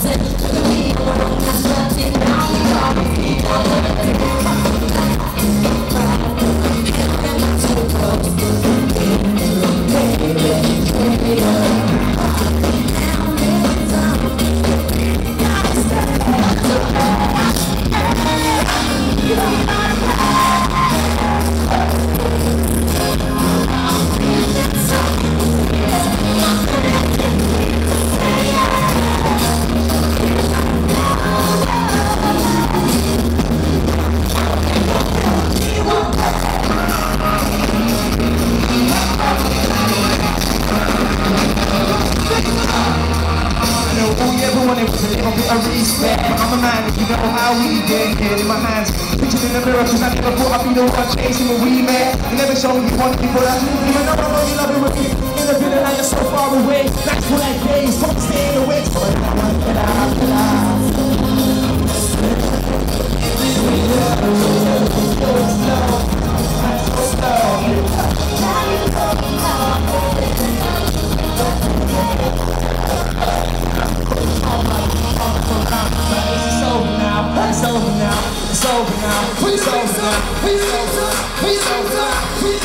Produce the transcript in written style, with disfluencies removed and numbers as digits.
I'm a man, if you know how we get here in my hands. Pictures in the mirror, cause I never thought I'd be the one chasing what we met. You never showed me one people that even though I know you love it with me. In the feeling like you're so far away. That's what I gaze, don't stay away. It's over now, it's over now, it's over now, it's over now, it's over now, it's over now.